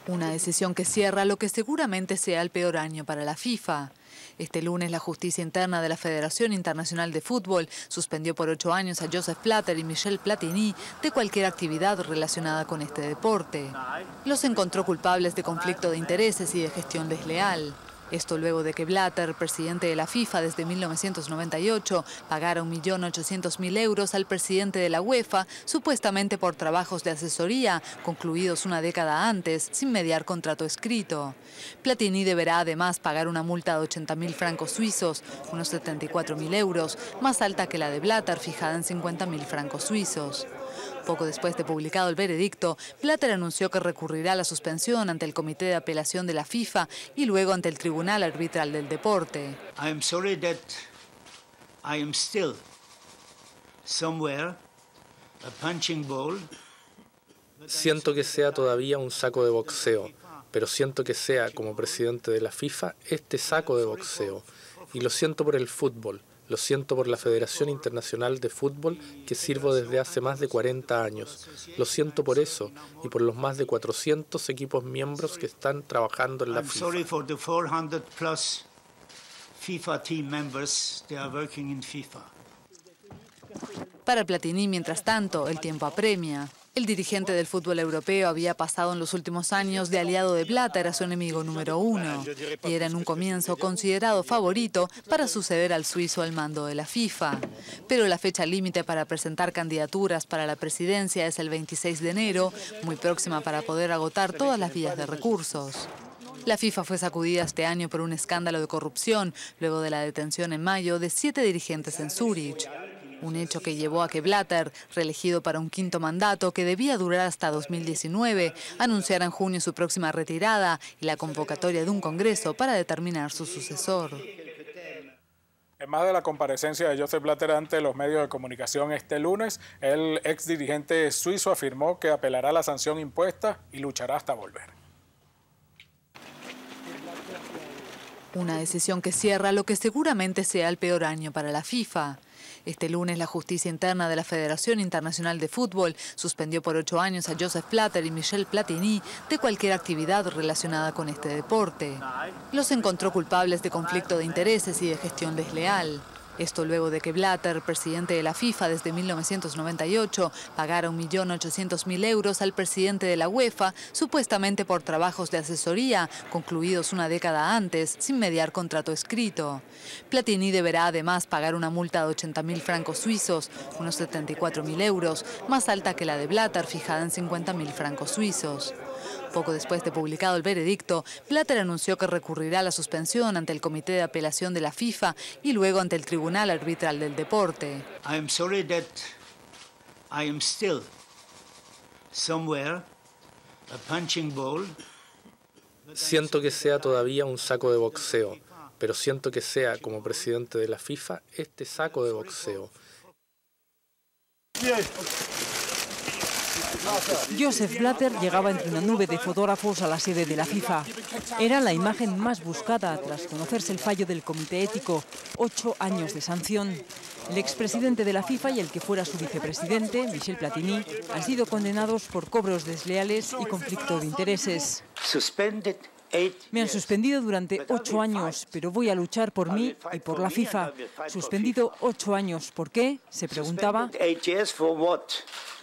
Una decisión que cierra lo que seguramente sea el peor año para la FIFA. Este lunes la justicia interna de la Federación Internacional de Fútbol suspendió por 8 años a Joseph Blatter y Michel Platini de cualquier actividad relacionada con este deporte. Los encontró culpables de conflicto de intereses y de gestión desleal. Esto luego de que Blatter, presidente de la FIFA desde 1998, pagara 1.800.000 euros al presidente de la UEFA, supuestamente por trabajos de asesoría concluidos una década antes, sin mediar contrato escrito. Platini deberá además pagar una multa de 80.000 francos suizos, unos 74.000 euros, más alta que la de Blatter, fijada en 50.000 francos suizos. Poco después de publicado el veredicto, Blatter anunció que recurrirá a la suspensión ante el Comité de Apelación de la FIFA y luego ante el Tribunal Arbitral del Deporte. I am sorry that I am still somewhere a punching ball. Siento que sea todavía un saco de boxeo, pero siento que sea, como presidente de la FIFA, este saco de boxeo. Y lo siento por el fútbol. Lo siento por la Federación Internacional de Fútbol que sirvo desde hace más de 40 años. Lo siento por eso y por los más de 400 equipos miembros que están trabajando en la FIFA. Para Platini, mientras tanto, el tiempo apremia. El dirigente del fútbol europeo había pasado en los últimos años de aliado de Blatter a su enemigo número 1 y era en un comienzo considerado favorito para suceder al suizo al mando de la FIFA. Pero la fecha límite para presentar candidaturas para la presidencia es el 26 de enero, muy próxima para poder agotar todas las vías de recursos. La FIFA fue sacudida este año por un escándalo de corrupción, luego de la detención en mayo de 7 dirigentes en Zúrich. Un hecho que llevó a que Blatter, reelegido para un quinto mandato que debía durar hasta 2019, anunciara en junio su próxima retirada y la convocatoria de un congreso para determinar su sucesor. En más de la comparecencia de Joseph Blatter ante los medios de comunicación este lunes, el ex dirigente suizo afirmó que apelará a la sanción impuesta y luchará hasta volver. Una decisión que cierra lo que seguramente sea el peor año para la FIFA. Este lunes la justicia interna de la Federación Internacional de Fútbol suspendió por 8 años a Joseph Blatter y Michel Platini de cualquier actividad relacionada con este deporte. Los encontró culpables de conflicto de intereses y de gestión desleal. Esto luego de que Blatter, presidente de la FIFA desde 1998, pagara 1.800.000 euros al presidente de la UEFA, supuestamente por trabajos de asesoría concluidos una década antes, sin mediar contrato escrito. Platini deberá además pagar una multa de 80.000 francos suizos, unos 74.000 euros, más alta que la de Blatter, fijada en 50.000 francos suizos. Poco después de publicado el veredicto, Blatter anunció que recurrirá a la suspensión ante el Comité de Apelación de la FIFA y luego ante el Tribunal Arbitral del Deporte. I am sorry that I am still somewhere a punching ball. Siento que sea todavía un saco de boxeo, pero siento que sea, como presidente de la FIFA, este saco de boxeo. Joseph Blatter llegaba entre una nube de fotógrafos a la sede de la FIFA. Era la imagen más buscada tras conocerse el fallo del Comité Ético, 8 años de sanción. El expresidente de la FIFA y el que fuera su vicepresidente, Michel Platini, han sido condenados por cobros desleales y conflicto de intereses. Me han suspendido durante 8 años, pero voy a luchar por mí y por la FIFA. Suspendido 8 años, ¿por qué?, se preguntaba.